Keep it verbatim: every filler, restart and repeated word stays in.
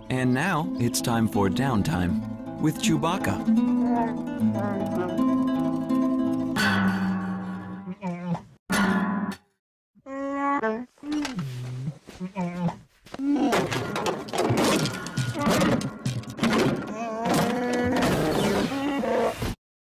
And now it's time for downtime with Chewbacca.